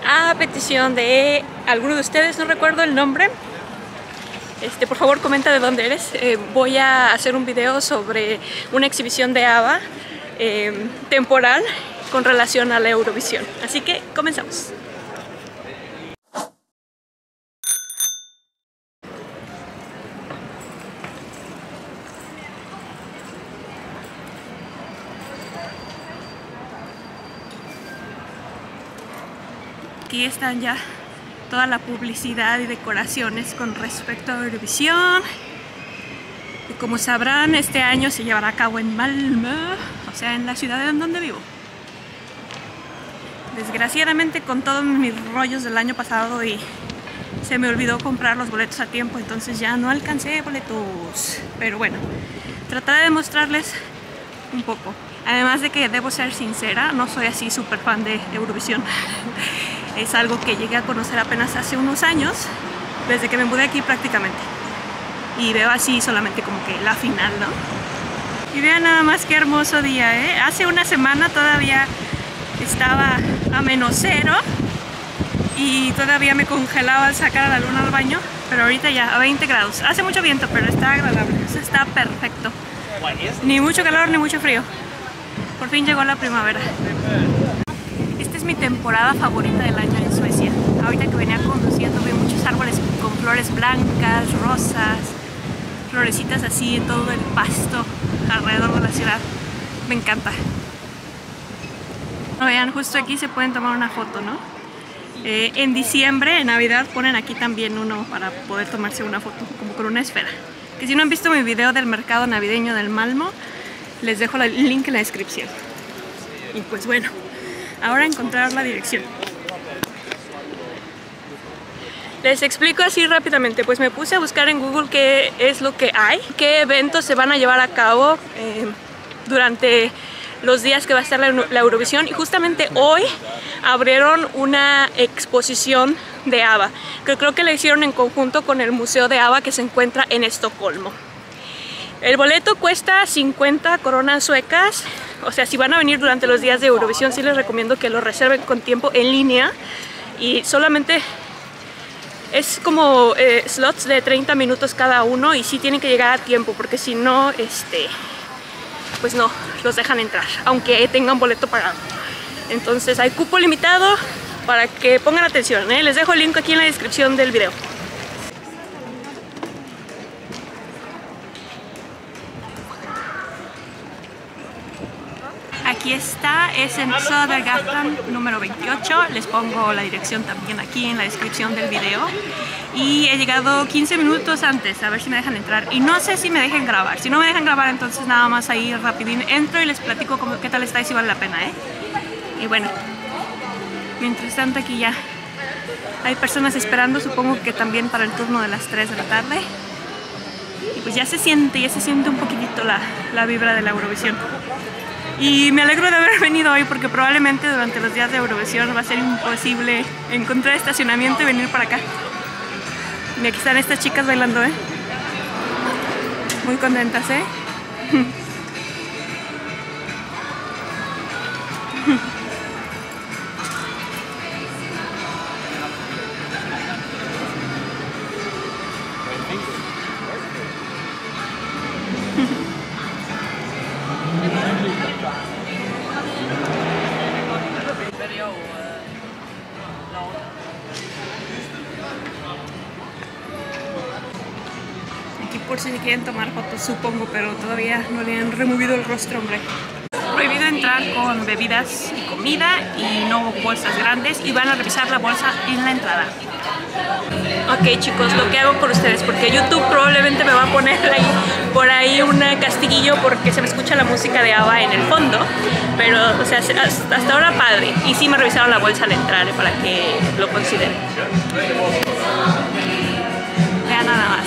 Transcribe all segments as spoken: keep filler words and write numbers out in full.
a petición de alguno de ustedes, no recuerdo el nombre. Este, por favor comenta de dónde eres. Eh, voy a hacer un video sobre una exhibición de ABBA eh, temporal con relación a la Eurovisión. Así que comenzamos. Aquí están ya toda la publicidad y decoraciones con respecto a Eurovisión. Y como sabrán, este año se llevará a cabo en Malmö, o sea, en la ciudad en donde vivo. Desgraciadamente, con todos mis rollos del año pasado y se me olvidó comprar los boletos a tiempo, entonces ya no alcancé boletos. Pero bueno, trataré de mostrarles un poco. Además de que debo ser sincera, no soy así súper fan de Eurovisión. Es algo que llegué a conocer apenas hace unos años, desde que me mudé aquí prácticamente. Y veo así solamente como que la final, ¿no? Y vean nada más qué hermoso día, ¿eh? Hace una semana todavía estaba a menos cero y todavía me congelaba al sacar a la luna al baño, pero ahorita ya a veinte grados. Hace mucho viento, pero está agradable, eso está perfecto. Ni mucho calor ni mucho frío. Por fin llegó la primavera. Esta es mi temporada favorita del año en Suecia. Ahorita que venía conduciendo vi muchos árboles con flores blancas, rosas, florecitas así en todo el pasto alrededor de la ciudad. Me encanta. Vean, justo aquí se pueden tomar una foto, ¿no? Eh, en diciembre, en Navidad, ponen aquí también uno para poder tomarse una foto, como con una esfera. Que si no han visto mi video del mercado navideño del Malmö, les dejo el link en la descripción. Y pues bueno, ahora encontrar la dirección. Les explico así rápidamente, pues me puse a buscar en Google qué es lo que hay, qué eventos se van a llevar a cabo eh, durante los días que va a estar la, la Eurovisión, y justamente hoy abrieron una exposición de ABBA, que creo que la hicieron en conjunto con el Museo de ABBA que se encuentra en Estocolmo. El boleto cuesta cincuenta coronas suecas, o sea, si van a venir durante los días de Eurovisión sí les recomiendo que lo reserven con tiempo en línea, y solamente es como eh, slots de treinta minutos cada uno, y sí tienen que llegar a tiempo porque si no, este, pues no los dejan entrar, aunque tengan boleto pagado. Entonces hay cupo limitado para que pongan atención, ¿eh? Les dejo el link aquí en la descripción del video. Aquí está, es en Södergatan número veintiocho, les pongo la dirección también aquí en la descripción del video. Y he llegado quince minutos antes, a ver si me dejan entrar, y no sé si me dejen grabar. Si no me dejan grabar, entonces nada más ahí rapidín entro y les platico cómo, qué tal está y si vale la pena, ¿eh? Y bueno, mientras tanto aquí ya hay personas esperando, supongo que también para el turno de las tres de la tarde. Y pues ya se siente, ya se siente un poquitito la, la vibra de la Eurovisión. Y me alegro de haber venido hoy porque probablemente durante los días de Eurovisión va a ser imposible encontrar estacionamiento y venir para acá. Y aquí están estas chicas bailando, ¿eh? Muy contentas, ¿eh? Aquí por si se quieren tomar fotos, supongo, pero todavía no le han removido el rostro, hombre. Prohibido entrar con bebidas y comida y no bolsas grandes, y van a revisar la bolsa en la entrada. Ok chicos, lo que hago por ustedes, porque YouTube probablemente me va a poner ahí, por ahí un castiguillo porque se me escucha la música de ABBA en el fondo, pero o sea, hasta ahora padre, y sí me revisaron la bolsa al entrar, para que lo consideren. Vean nada más.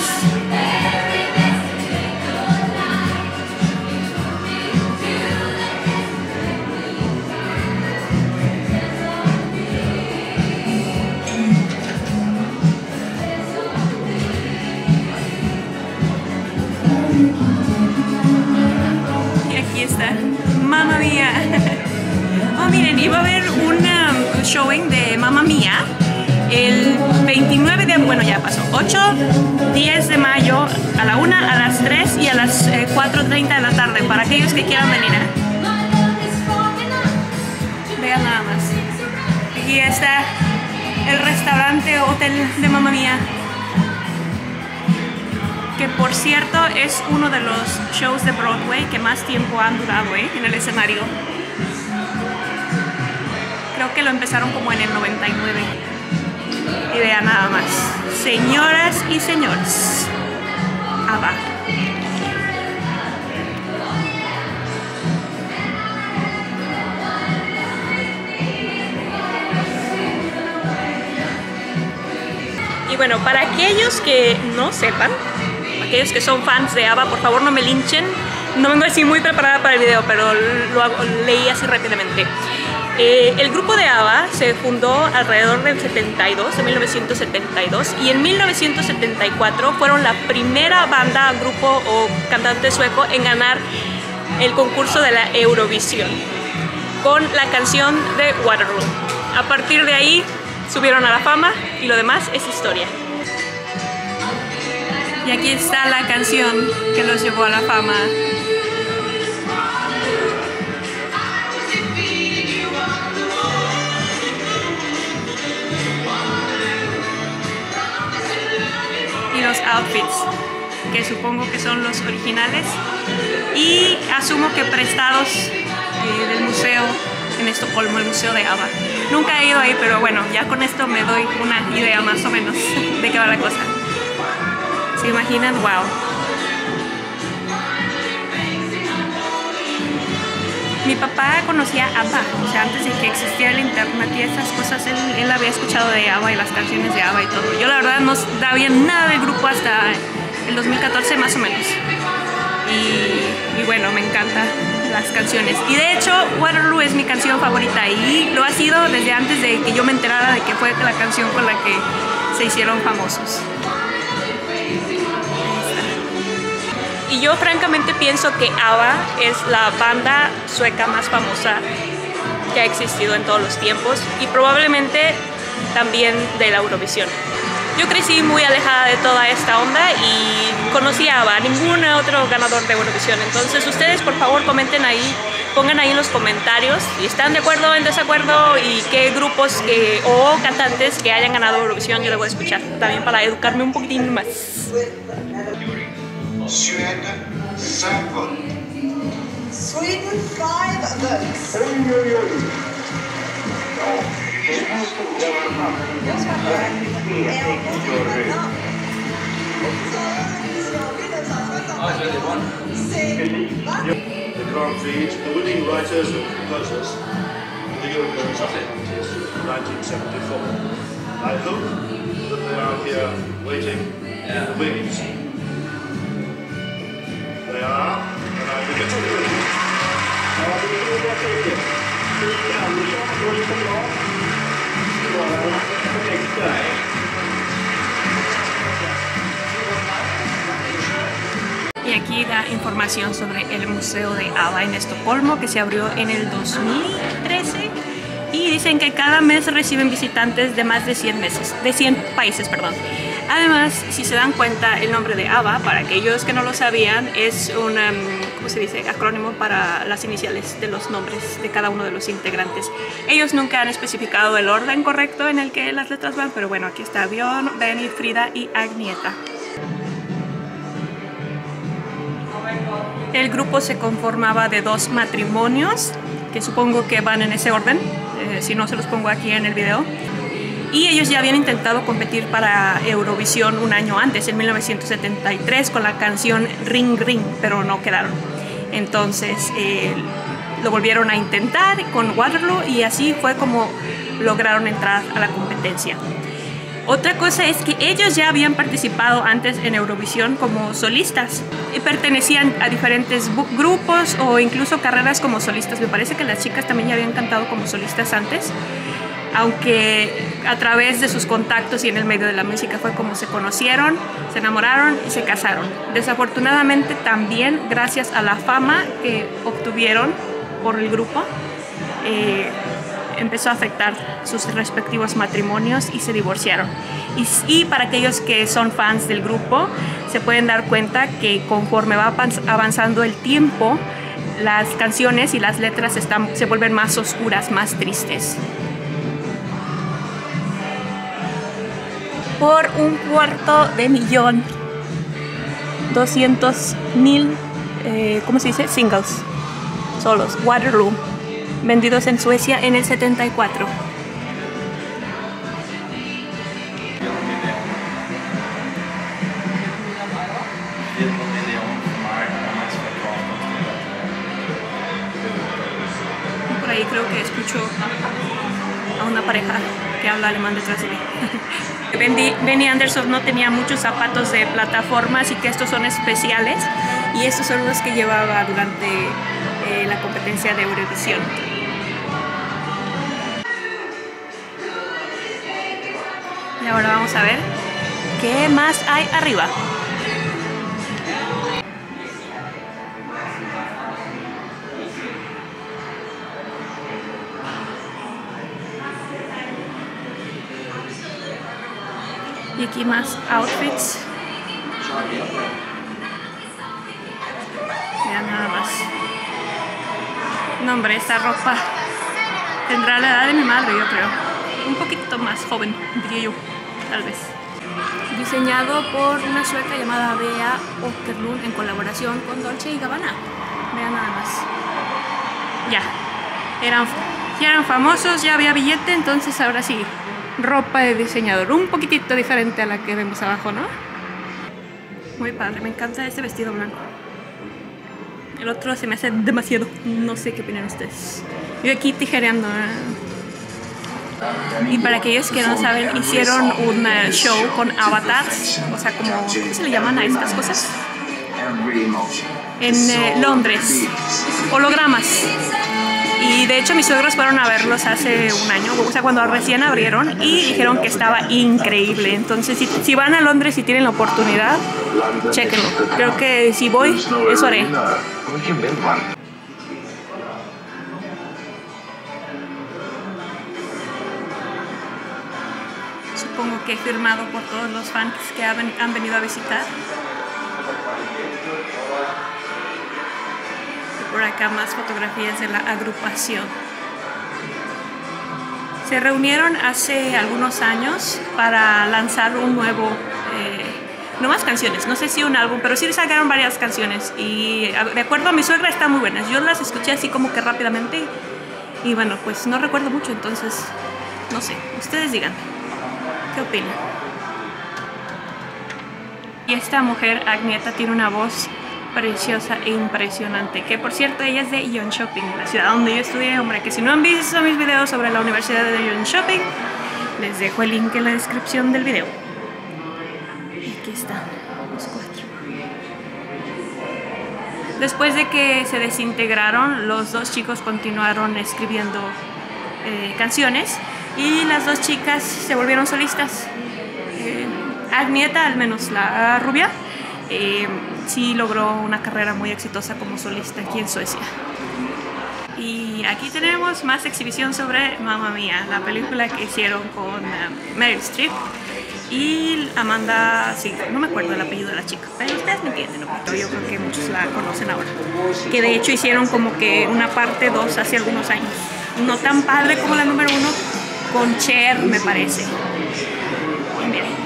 está. ¡Mamma mía! Oh, miren, iba a haber un um, showing de Mamma Mía el veintinueve de, bueno ya pasó, ocho, diez de mayo a la una, a las tres y a las eh, cuatro treinta de la tarde para aquellos que quieran venir. ¿eh? Vean nada más. Aquí está el restaurante hotel de Mamma Mía, que por cierto es uno de los shows de Broadway que más tiempo han durado ¿eh? en el escenario. Creo que lo empezaron como en el noventa y nueve. Y vean nada más, señoras y señores, ABBA. Y bueno, para aquellos que no sepan, aquellos que son fans de ABBA, por favor no me linchen. No vengo así muy preparada para el video, pero lo hago, leí así rápidamente. Eh, el grupo de ABBA se fundó alrededor del setenta y dos, de mil novecientos setenta y dos, y en mil novecientos setenta y cuatro fueron la primera banda, grupo o cantante sueco en ganar el concurso de la Eurovisión con la canción de Waterloo. A partir de ahí subieron a la fama y lo demás es historia. Y aquí está la canción que los llevó a la fama. Y los outfits, que supongo que son los originales y asumo que prestados eh, del museo en Estocolmo, el museo de ABBA. Nunca he ido ahí, pero bueno, ya con esto me doy una idea más o menos de qué va la cosa. ¿Se imaginan? ¡Wow! Mi papá conocía ABBA, o sea, antes de que existiera el internet y esas cosas, él, él había escuchado de ABBA y las canciones de ABBA y todo. Yo la verdad no sabía nada del grupo hasta el dos mil catorce más o menos. Y, y bueno, me encantan las canciones. Y de hecho, Waterloo es mi canción favorita y lo ha sido desde antes de que yo me enterara de que fue la canción con la que se hicieron famosos. Y yo francamente pienso que ABBA es la banda sueca más famosa que ha existido en todos los tiempos y probablemente también de la Eurovisión. Yo crecí muy alejada de toda esta onda y conocí a ABBA, ningún otro ganador de Eurovisión. Entonces ustedes por favor comenten ahí, pongan ahí en los comentarios si están de acuerdo o en desacuerdo y qué grupos que, o cantantes que hayan ganado Eurovisión yo les voy a escuchar también para educarme un poquitín más. Sweden seven. Sweden five votes. The Grand Prix, the winning writers and composers of the Eurovisión nineteen seventy-four. I hope that they are here waiting in the wings. They are, and I think it's a good. Y aquí da información sobre el Museo de ABBA en Estocolmo, que se abrió en el dos mil trece. Y dicen que cada mes reciben visitantes de más de cien, meses, de cien países. Perdón. Además, si se dan cuenta, el nombre de ABBA, para aquellos que no lo sabían, es un, um, ¿cómo se dice?, acrónimo para las iniciales de los nombres de cada uno de los integrantes. Ellos nunca han especificado el orden correcto en el que las letras van, pero bueno, aquí está Björn, Benny, Frida y Agneta. El grupo se conformaba de dos matrimonios, que supongo que van en ese orden, eh, si no se los pongo aquí en el video. Y ellos ya habían intentado competir para Eurovisión un año antes, en mil novecientos setenta y tres, con la canción Ring Ring, pero no quedaron. Entonces eh, lo volvieron a intentar con Waterloo y así fue como lograron entrar a la competencia. Otra cosa es que ellos ya habían participado antes en Eurovisión como solistas y pertenecían a diferentes grupos o incluso carreras como solistas. Me parece que las chicas también ya habían cantado como solistas antes, aunque a través de sus contactos y en el medio de la música fue como se conocieron, se enamoraron y se casaron. Desafortunadamente también gracias a la fama que obtuvieron por el grupo, eh, empezó a afectar sus respectivos matrimonios y se divorciaron. Y, y para aquellos que son fans del grupo, se pueden dar cuenta que conforme va avanzando el tiempo, las canciones y las letras están, se vuelven más oscuras, más tristes. Por un cuarto de millón, doscientos mil, eh, ¿cómo se dice? Singles, solos, Waterloo, vendidos en Suecia en el setenta y cuatro. Por ahí creo que escucho a una pareja que habla alemán detrás de mí. Benny, Benny Andersson no tenía muchos zapatos de plataforma, así que estos son especiales y estos son los que llevaba durante eh, la competencia de Eurovisión. Y ahora vamos a ver qué más hay arriba. Y aquí más outfits. Vean nada más. No, hombre, esta ropa tendrá la edad de mi madre, yo creo. Un poquito más joven, diría yo, tal vez. Diseñado por una sueca llamada Bea Åkerlund en colaboración con Dolce y Gabbana. Vean nada más. Ya. Eran, ya eran famosos, ya había billete, entonces ahora sí. Ropa de diseñador, un poquitito diferente a la que vemos abajo, ¿no? Muy padre, me encanta este vestido blanco. El otro se me hace demasiado, no sé qué opinan ustedes. Yo aquí tijereando. ¿eh? Y para aquellos que no saben, hicieron un uh, show con avatars, o sea, como, ¿cómo se le llaman a estas cosas? En eh, Londres, hologramas. Y de hecho mis suegros fueron a verlos hace un año, o sea, cuando recién abrieron, y dijeron que estaba increíble. Entonces, si, si van a Londres y tienen la oportunidad, chéquenlo. Creo que si voy, eso haré. Supongo que he firmado por todos los fans que han, han venido a visitar. Por acá más fotografías de la agrupación. Se reunieron hace algunos años para lanzar un nuevo, eh, nuevas canciones, no sé si un álbum, pero sí sacaron varias canciones y de acuerdo a mi suegra están muy buenas. Yo las escuché así como que rápidamente y bueno, pues no recuerdo mucho, entonces no sé, ustedes digan, ¿qué opinan? Y esta mujer, Agnieszka, tiene una voz preciosa e impresionante, que por cierto ella es de Jönköping, la ciudad donde yo estudié. Hombre, que si no han visto mis videos sobre la Universidad de Jönköping, les dejo el link en la descripción del video. Y aquí están los cuatro. Después de que se desintegraron, los dos chicos continuaron escribiendo eh, canciones y las dos chicas se volvieron solistas. eh, Agnieszka, al menos la rubia, eh, sí logró una carrera muy exitosa como solista aquí en Suecia. Y aquí tenemos más exhibición sobre Mamma Mia, la película que hicieron con uh, Meryl Streep y Amanda, sí, no me acuerdo el apellido de la chica, pero ustedes me entienden, ¿no? Yo creo que muchos la conocen ahora. Que de hecho hicieron como que una parte dos hace algunos años. No tan padre como la número uno, con Cher, me parece. Y miren.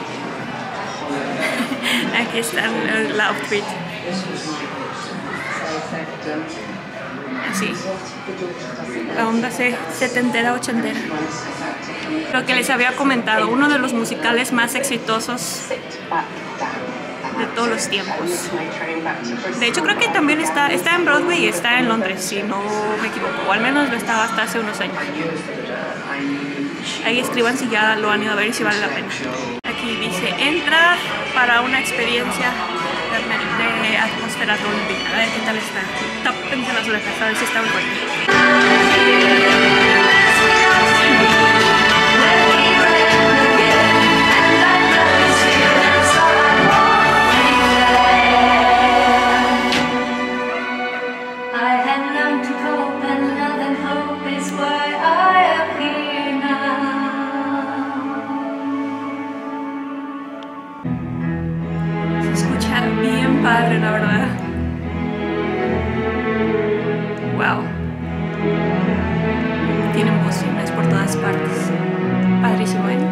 Aquí está el, el outfit. Así. La onda se setentera, ochentera. Lo que les había comentado, uno de los musicales más exitosos de todos los tiempos. De hecho creo que también está, está en Broadway y está en Londres, si no me equivoco. O al menos lo estaba hasta hace unos años. Ahí escriban si ya lo han ido a ver y si vale la pena. Aquí dice, entra para una experiencia de, de atmósfera dolby. A ver qué tal está. Tápense las orejas, a ver si está muy bueno. I had learned to cope and love and hope is why I appear. padre, la verdad. Wow. Tienen bocinas por todas partes. Padrísimo, ¿eh?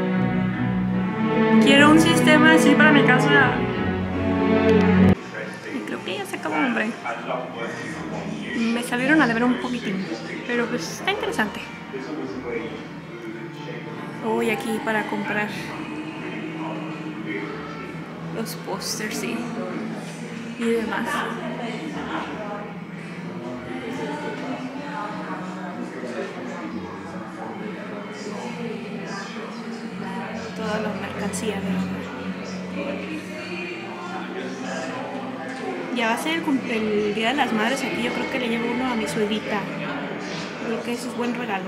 Quiero un sistema así para mi casa. Y creo que ya se acabó, hombre. Me salieron a deber un poquitín, pero pues está interesante. Voy aquí para comprar los pósters, sí, y demás. Toda la mercancía, ¿verdad? Ya va a ser el, el Día de las Madres aquí. Yo creo que le llevo uno a mi suegrita. Creo que ese es buen regalo.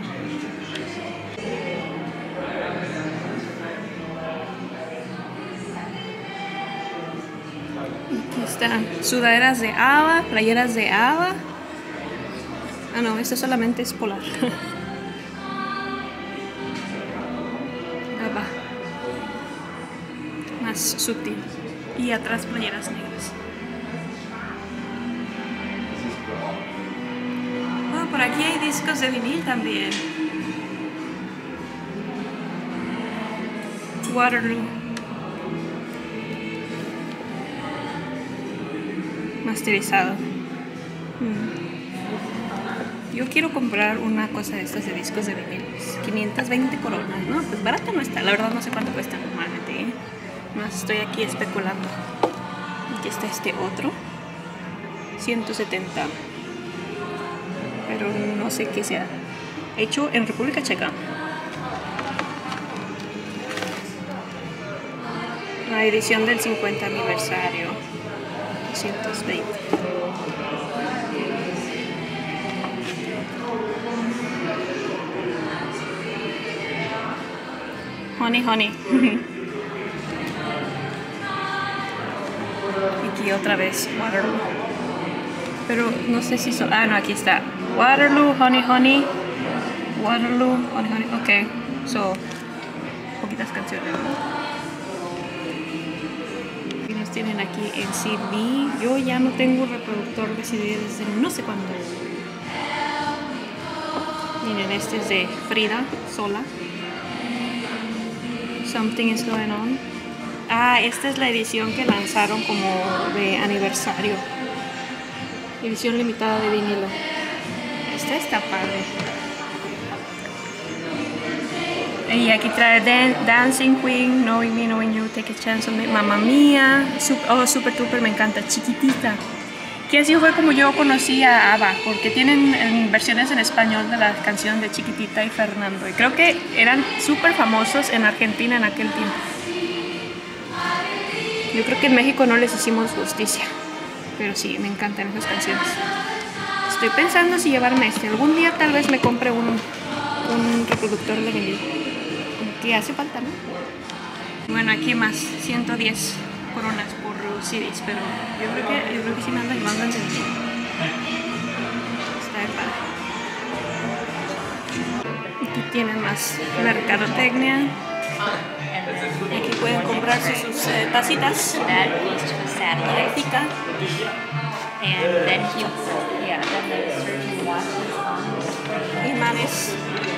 Aquí están sudaderas de Ava, playeras de Ava. Ah, no, esto solamente es polar. Ava. Más sutil. Y atrás playeras negras. Oh, por aquí hay discos de vinil también. Waterloo. Masterizado. Mm. Yo quiero comprar una cosa de estas de discos de vinil. quinientas veinte coronas, ¿no? Pues barata no está. La verdad no sé cuánto cuesta normalmente, ¿eh? Más estoy aquí especulando. Aquí está este otro. ciento setenta. Pero no sé qué sea. Hecho en República Checa. La edición del cincuenta aniversario. doscientos veinte. Honey, honey. Aquí otra vez Waterloo. Pero no sé si son... Ah, no, aquí está. Waterloo, honey, honey. Waterloo, honey, honey. Ok. So, poquitas canciones. Nos tienen aquí en C D. Yo ya no tengo reproductor de C D desde no sé cuándo. Miren, este es de Frida Sola. Something is going on. Ah, esta es la edición que lanzaron como de aniversario. Edición limitada de vinilo. Esta está padre. Y aquí trae Dan Dancing Queen, Knowing Me, Knowing You, Take a Chance on Me, Mamma Mía, Super, oh, Super Trooper, me encanta, Chiquitita. Que así fue como yo conocí a ABBA, porque tienen en versiones en español de la canción de Chiquitita y Fernando. Y creo que eran súper famosos en Argentina en aquel tiempo. Yo creo que en México no les hicimos justicia, pero sí, me encantan esas canciones. Estoy pensando si llevarme este. Algún día tal vez me compre un, un reproductor de vinilo. Que hace falta, ¿no? Bueno, aquí más, ciento diez coronas por C Ds, pero yo creo que, yo creo que sí me andan llevando en serio. Está de padre. Aquí tienen más mercadotecnia. Aquí pueden comprarse sus eh, tacitas. Pica. Imanes.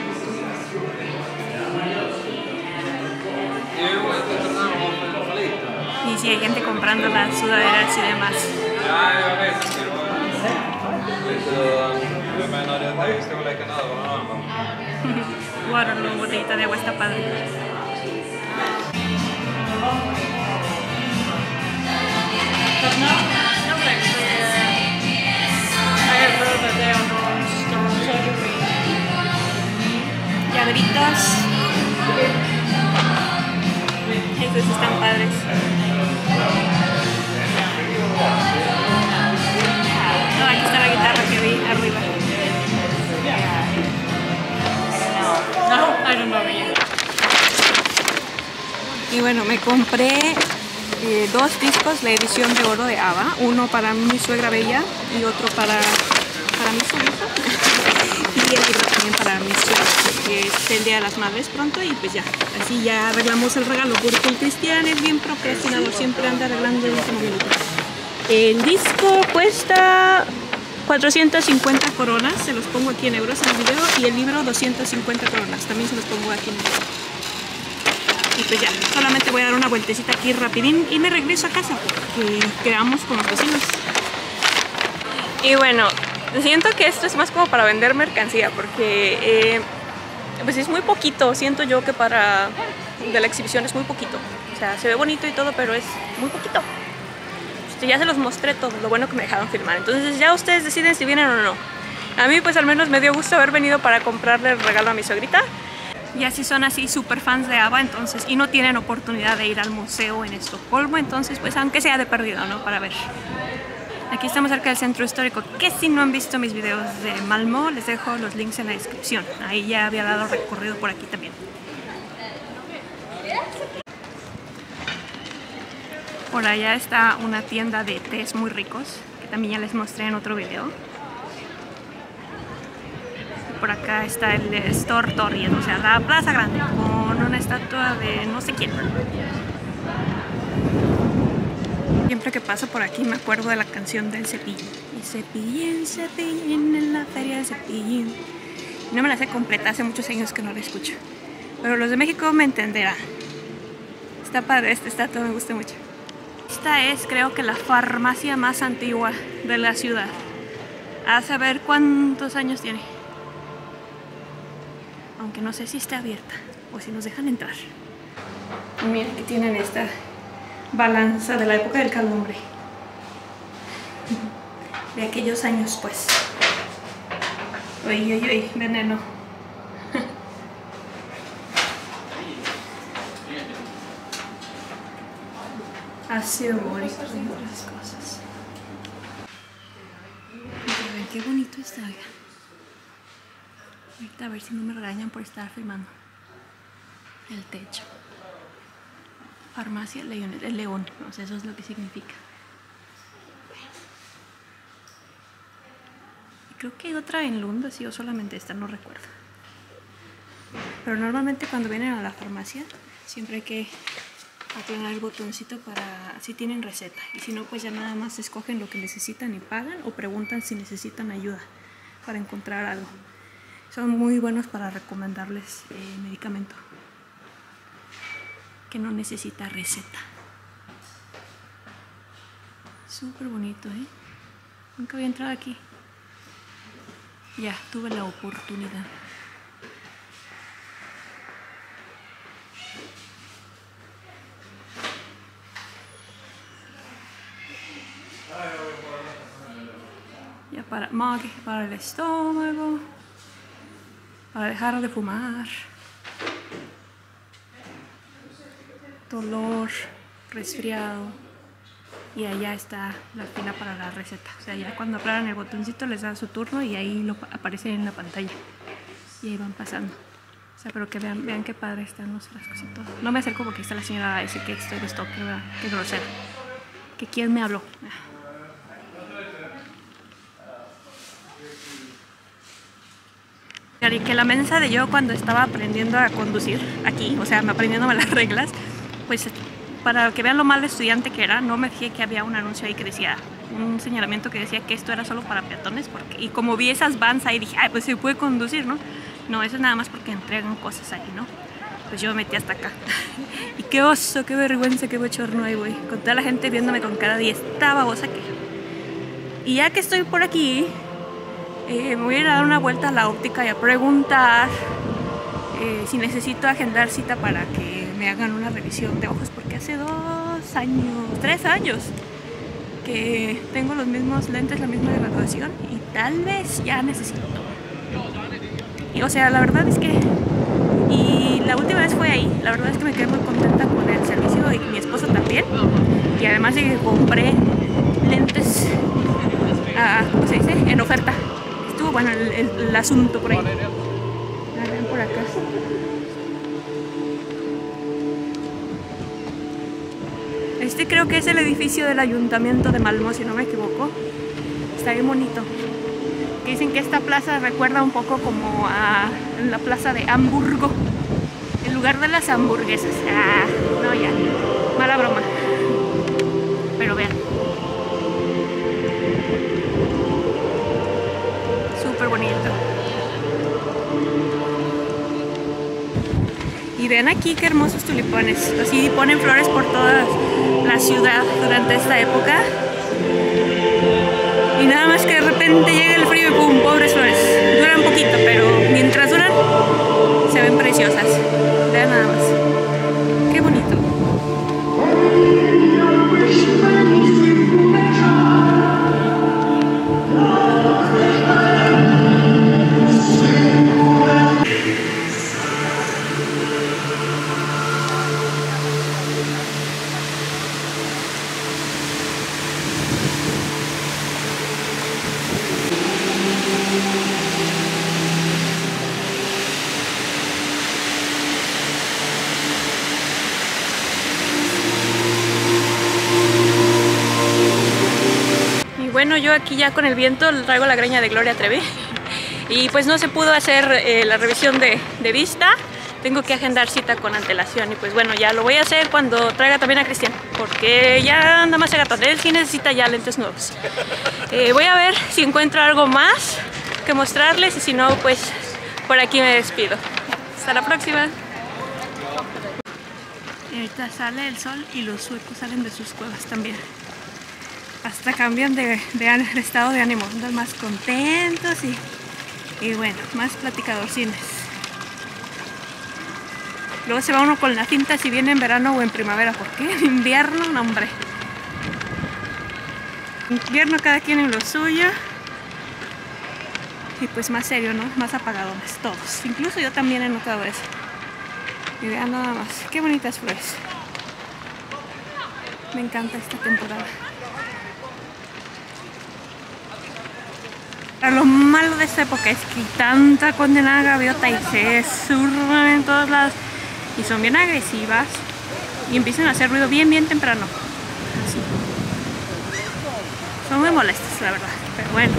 Y si hay gente comprando las sudaderas y demás. Waterloo, botellita de agua está padre. Llaveritos. Estos están padres. No, aquí está la guitarra que vi arriba. No, I don't know yet. Y bueno, me compré eh, dos discos, la edición de oro de ABBA. Uno para mi suegra bella y otro para, para mi suegra. Y el libro también para mis suegros, que es el Día de las Madres pronto, y pues ya, así ya arreglamos el regalo, porque el Cristian es bien procrastinador, siempre anda arreglando el último minuto. El disco cuesta cuatrocientas cincuenta coronas, se los pongo aquí en euros en el video, y el libro doscientas cincuenta coronas, también se los pongo aquí en el video. Y pues ya, solamente voy a dar una vueltecita aquí rapidín y me regreso a casa porque quedamos con los vecinos. Y bueno, siento que esto es más como para vender mercancía porque eh, pues es muy poquito, siento yo que para de la exhibición es muy poquito. O sea, se ve bonito y todo, pero es muy poquito. Ya se los mostré todo, lo bueno que me dejaron filmar. Entonces ya ustedes deciden si vienen o no. A mí pues al menos me dio gusto haber venido para comprarle el regalo a mi suegrita. Y así son así súper fans de ABBA, entonces, y no tienen oportunidad de ir al museo en Estocolmo, entonces pues aunque sea de perdido, ¿no? Para ver. Aquí estamos cerca del centro histórico, que si no han visto mis videos de Malmö, les dejo los links en la descripción. Ahí ya había dado recorrido por aquí también. Por allá está una tienda de tés muy ricos, que también ya les mostré en otro video. Por acá está el Stortorget, o sea, la plaza grande, con una estatua de no sé quién. Siempre que paso por aquí me acuerdo de la canción del Cepillín. Y Cepillín, Cepillín en la feria del Cepillín. No me la sé completa, hace muchos años que no la escucho. Pero los de México me entenderán. Está padre esta estatua, me gusta mucho. Esta es, creo que, la farmacia más antigua de la ciudad. A saber cuántos años tiene. Aunque no sé si está abierta o si nos dejan entrar. Y miren que tienen esta balanza de la época del Calumbre. De aquellos años, pues. Uy, uy, uy, veneno. Ácido bórico y otras cosas. Miren qué bonito está. Ahorita a ver si no me regañan por estar filmando el techo. Farmacia León, el león, no sé, eso es lo que significa. Creo que hay otra en Lund, sí, o solamente esta, no recuerdo. Pero normalmente cuando vienen a la farmacia siempre hay que aplanar el botoncito para si tienen receta, y si no pues ya nada más escogen lo que necesitan y pagan, o preguntan si necesitan ayuda para encontrar algo. Son muy buenos para recomendarles eh, medicamento que no necesita receta. Súper bonito, ¿eh? Nunca había entrado aquí. Ya, tuve la oportunidad. Ya para, para el estómago, para dejar de fumar, dolor, resfriado, y allá está la fila para la receta. O sea, ya cuando aplanan el botoncito les da su turno y ahí lo aparece en la pantalla y ahí van pasando. O sea, pero que vean, vean qué padre están los frascos y todo. No me acerco porque está la señora ese que estoy de stock, ¿verdad? Qué grosera. ¿Que quién me habló? Y que la mensa de yo cuando estaba aprendiendo a conducir aquí, o sea, aprendiéndome las reglas, pues para que vean lo mal estudiante que era, no me fijé que había un anuncio ahí que decía, un señalamiento que decía que esto era solo para peatones, porque, y como vi esas vans ahí dije, ay, pues se puede conducir, ¿no? No, eso es nada más porque entregan cosas ahí, ¿no? Pues yo me metí hasta acá. Y qué oso, qué vergüenza, qué bochorno ahí voy, con toda la gente viéndome con cara de esta babosa que... Y ya que estoy por aquí, eh, me voy a ir a dar una vuelta a la óptica y a preguntar eh, si necesito agendar cita para que me hagan una revisión de ojos, porque hace dos años, tres años que tengo los mismos lentes, la misma graduación, y tal vez ya necesito. Y, o sea, la verdad es que, y la última vez fue ahí, la verdad es que me quedé muy contenta con el servicio y mi esposo también, y además de que compré lentes, ah, ¿cómo se dice? En oferta. Estuvo bueno el, el, el asunto por ahí. A ver, por acá. Este creo que es el edificio del ayuntamiento de Malmö, si no me equivoco. Está bien bonito. Dicen que esta plaza recuerda un poco como a la plaza de Hamburgo, el lugar de las hamburguesas. Ah, no, ya, mala broma. Pero vean, bonito. Y vean aquí qué hermosos tulipanes. Así ponen flores por toda la ciudad durante esta época. Y nada más que de repente llega el frío y pum, pobres flores. Duran poquito, pero mientras duran se ven preciosas. Vean nada más. Qué bonito. Bueno, yo aquí ya con el viento traigo la greña de Gloria Trevi y pues no se pudo hacer eh, la revisión de, de vista. Tengo que agendar cita con antelación y pues bueno, ya lo voy a hacer cuando traiga también a Cristian, porque ya anda más agatón, él sí necesita ya lentes nuevos. Eh, voy a ver si encuentro algo más que mostrarles y si no, pues por aquí me despido. Hasta la próxima. Y ahorita sale el sol y los suecos salen de sus cuevas también. Hasta cambian de, de estado de ánimo, andan más contentos y, y bueno, más platicadorcines. Luego se va uno con la cinta si viene en verano o en primavera, porque en invierno, no hombre. En invierno cada quien en lo suyo. Y pues más serio, ¿no? Más apagadones, todos. Incluso yo también he notado eso. Y vean nada más, qué bonitas flores. Me encanta esta temporada. Lo malo de esta época es que tanta condenada gaviota y se zurran en todos lados y son bien agresivas y empiezan a hacer ruido bien bien temprano. Así. Son muy molestas, la verdad, pero bueno.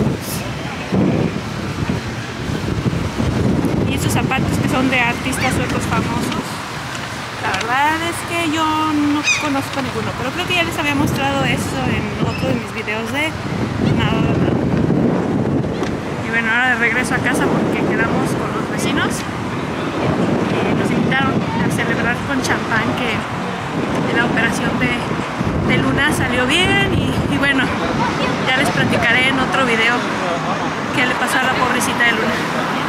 Y estos zapatos que son de artistas suecos famosos, la verdad es que yo no conozco ninguno, pero creo que ya les había mostrado eso en otro de mis videos de nada, nada. Y bueno, ahora de regreso a casa porque quedamos con los vecinos y nos invitaron a celebrar con champán que la operación de, de Luna salió bien y, y bueno, ya les platicaré en otro video qué le pasó a la pobrecita de Luna.